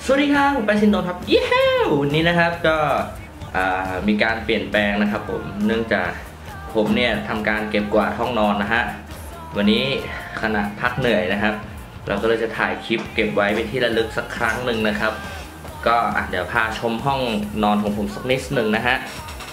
วัสดีครับผมปาชินโตครับเย้วันนี้นะครับก็มีการเปลี่ยนแปลงนะครับผมเนื่องจากผมเนี่ยทำการเก็บกวาดห้องนอนนะฮะวันนี้ขณะพักเหนื่อยนะครับเราก็เลยจะถ่ายคลิปเก็บไว้เป็นที่ระลึกสักครั้งหนึ่งนะครับก็เดี๋ยวพาชมห้องนอนของผมสักนิดหนึ่งนะฮะ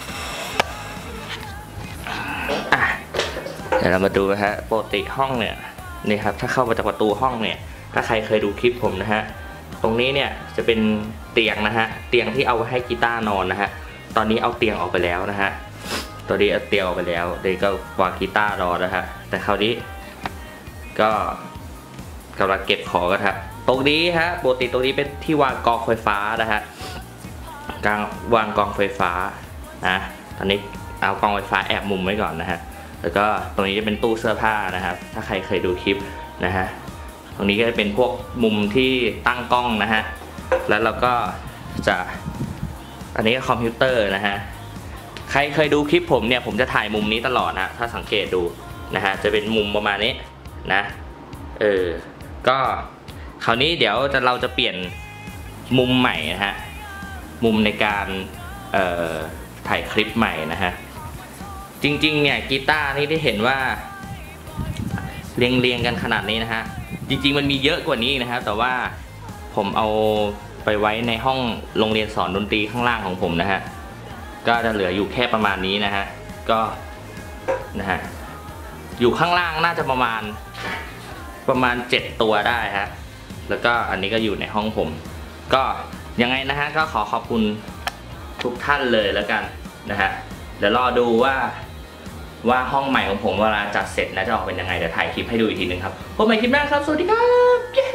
เดี๋ยวเรามาดูนะฮะปกติห้องเนี่ยนี่ครับถ้าเข้ามาจากประตูห้องเนี่ยถ้าใครเคยดูคลิปผมนะฮะตรงนี้เนี่ยจะเป็นเตียงนะฮะเตียงที่เอาไว้ให้กีตาร์นอนนะฮะตอนนี้เอาเตียงออกไปแล้วนะฮะตัวนี้เอาเตียงออกไปแล้วเดี๋ยวก็วางกีตาร์รอนะฮะแต่คราวนี้ก็กำลังเก็บของกันครับตรงนี้ฮะปกติตรงนี้เป็นที่วางกองไฟฟ้านะฮะการวางกองไฟฟ้านะตอนนี้เอากองไฟฟ้าแอบมุมไว้ก่อนนะฮะแล้วก็ตรงนี้จะเป็นตู้เสื้อผ้านะครับถ้าใครเคยดูคลิปนะฮะตรงนี้ก็จะเป็นพวกมุมที่ตั้งกล้องนะฮะแล้วเราก็จะอันนี้ก็คอมพิวเตอร์นะฮะใครเคยดูคลิปผมเนี่ยผมจะถ่ายมุมนี้ตลอดนะถ้าสังเกตดูนะฮะจะเป็นมุมประมาณนี้นะก็คราวนี้เดี๋ยวเราจะเปลี่ยนมุมใหม่นะฮะมุมในการถ่ายคลิปใหม่นะฮะจริงๆเนี่ยกีตาร์นี่ได้เห็นว่าเรียงกันขนาดนี้นะฮะจริงๆมันมีเยอะกว่านี้นะครับแต่ว่าผมเอาไปไว้ในห้องโรงเรียนสอนดนตรีข้างล่างของผมนะฮะก็จะเหลืออยู่แค่ประมาณนี้นะฮะก็นะฮะอยู่ข้างล่างน่าจะประมาณ7ตัวได้ฮะแล้วก็อันนี้ก็อยู่ในห้องผมก็ยังไงนะฮะก็ขอขอบคุณทุกท่านเลยแล้วกันนะฮะเดี๋ยวรอดูว่าห้องใหม่ของผมเวลาจัดเสร็จนะจะออกเป็นยังไงเดี๋ยวถ่ายคลิปให้ดูอีกทีนึงครับพบกันใหม่คลิปหน้าครับสวัสดีครับ